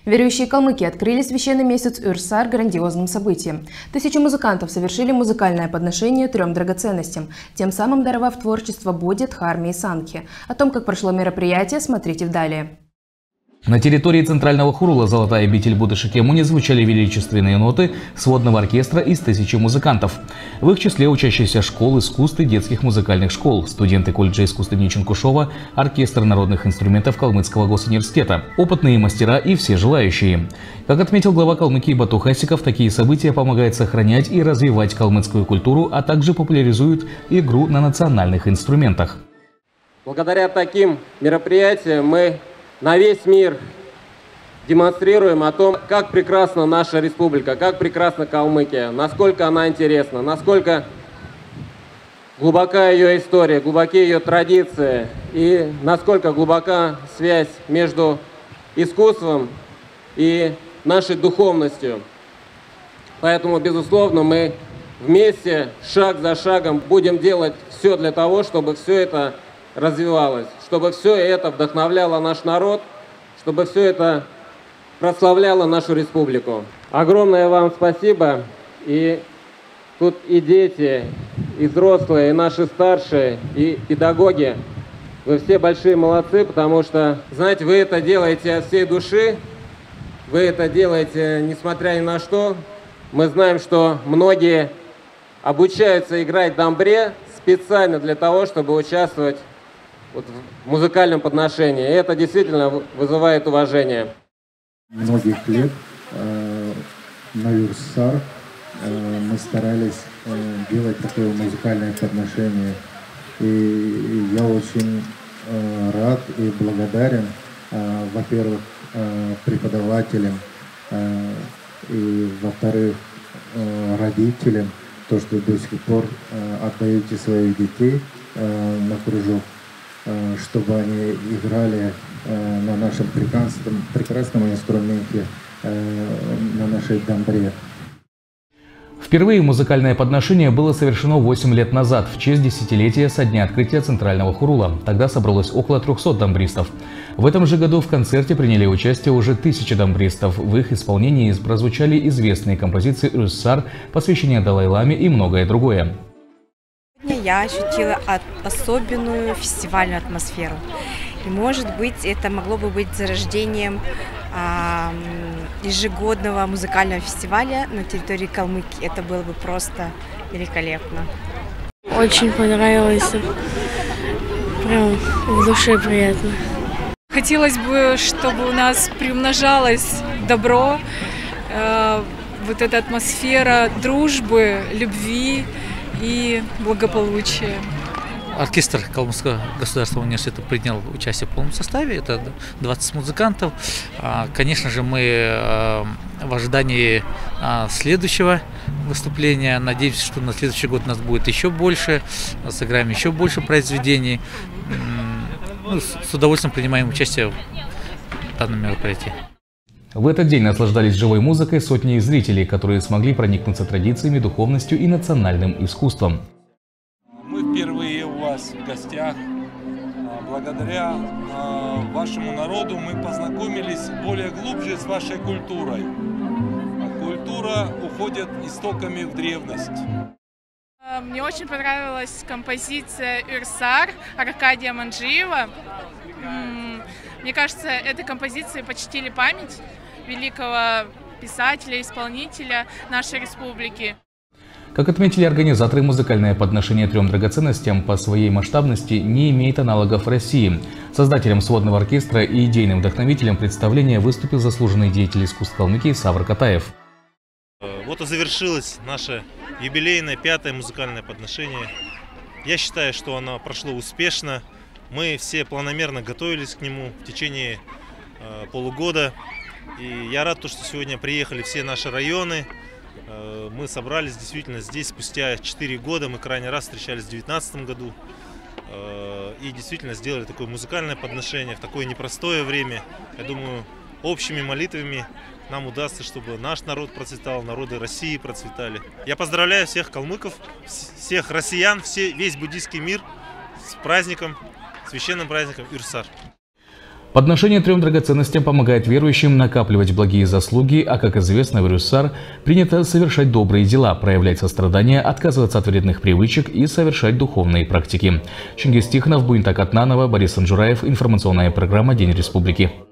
Верующие калмыки открыли священный месяц Ürсar грандиозным событием. Тысячи музыкантов совершили музыкальное подношение 3 драгоценностям, тем самым даровав творчество Боди, Дхарме и Сангхи. О том, как прошло мероприятие, смотрите далее. На территории Центрального Хурула «Золотая обитель Будды Шакьямуни» звучали величественные ноты сводного оркестра из 1000 музыкантов. В их числе учащиеся школ искусств и детских музыкальных школ, студенты колледжа искусств имени Ченкушова, оркестр народных инструментов Калмыцкого госуниверситета, опытные мастера и все желающие. Как отметил глава Калмыкии Бату Хасиков, такие события помогают сохранять и развивать калмыцкую культуру, а также популяризуют игру на национальных инструментах. Благодаря таким мероприятиям мы на весь мир демонстрируем о том, как прекрасна наша республика, как прекрасна Калмыкия, насколько она интересна, насколько глубока ее история, глубоки ее традиции и насколько глубока связь между искусством и нашей духовностью. Поэтому, безусловно, мы вместе, шаг за шагом, будем делать все для того, чтобы все это развивалось, чтобы все это вдохновляло наш народ, чтобы все это прославляло нашу республику. Огромное вам спасибо. И тут и дети, и взрослые, и наши старшие, и педагоги. Вы все большие молодцы, потому что, знаете, вы это делаете от всей души, вы это делаете несмотря ни на что. Мы знаем, что многие обучаются играть дамбре специально для того, чтобы участвовать в музыкальном подношении. И это действительно вызывает уважение. Многих лет на Ürsar мы старались делать такое музыкальное подношение. И я очень рад и благодарен, во-первых, преподавателям и, во-вторых, родителям, то, что до сих пор отдаете своих детей на кружок, чтобы они играли на нашем прекрасном инструменте, на нашей дамбре. Впервые музыкальное подношение было совершено 8 лет назад, в честь десятилетия со дня открытия Центрального Хурула. Тогда собралось около 300 дамбристов. В этом же году в концерте приняли участие уже 1000 дамбристов. В их исполнении прозвучали известные композиции Ürsar, посвящение Далай-ламе и многое другое. Я ощутила особенную фестивальную атмосферу. И, может быть, это могло бы быть зарождением ежегодного музыкального фестиваля на территории Калмыкии. Это было бы просто великолепно. Очень понравилось. Прям в душе приятно. Хотелось бы, чтобы у нас приумножалось добро, вот эта атмосфера дружбы, любви и благополучия. Оркестр Калмыцкого государственного университета принял участие в полном составе, это 20 музыкантов. Конечно же, мы в ожидании следующего выступления. Надеемся, что на следующий год у нас будет еще больше, сыграем еще больше произведений. С удовольствием принимаем участие в данном мероприятии. В этот день наслаждались живой музыкой сотни зрителей, которые смогли проникнуться традициями, духовностью и национальным искусством. Мы впервые у вас в гостях. Благодаря вашему народу мы познакомились более глубже с вашей культурой. Культура уходит истоками в древность. Мне очень понравилась композиция Ürsar Аркадия Манджиева. Мне кажется, этой композицией почтили память великого писателя, исполнителя нашей республики. Как отметили организаторы, музыкальное подношение 3 драгоценностям по своей масштабности не имеет аналогов в России. Создателем сводного оркестра и идейным вдохновителем представления выступил заслуженный деятель искусств Калмыкии Савр Катаев. Вот и завершилось наше юбилейное 5-е музыкальное подношение. Я считаю, что оно прошло успешно. Мы все планомерно готовились к нему в течение полугода. И я рад, что сегодня приехали все наши районы. Мы собрались действительно здесь спустя 4 года. Мы крайний раз встречались в 2019 году. И действительно сделали такое музыкальное подношение в такое непростое время. Я думаю, общими молитвами нам удастся, чтобы наш народ процветал, народы России процветали. Я поздравляю всех калмыков, всех россиян, весь буддийский мир с праздником, священным праздником Ürsar. Подношение 3 драгоценностям помогает верующим накапливать благие заслуги, а, как известно, в Ирюссар принято совершать добрые дела, проявлять сострадание, отказываться от вредных привычек и совершать духовные практики. Чингис Тихонов, Буинтак Атнанова, Борис Анжураев. Информационная программа «День Республики».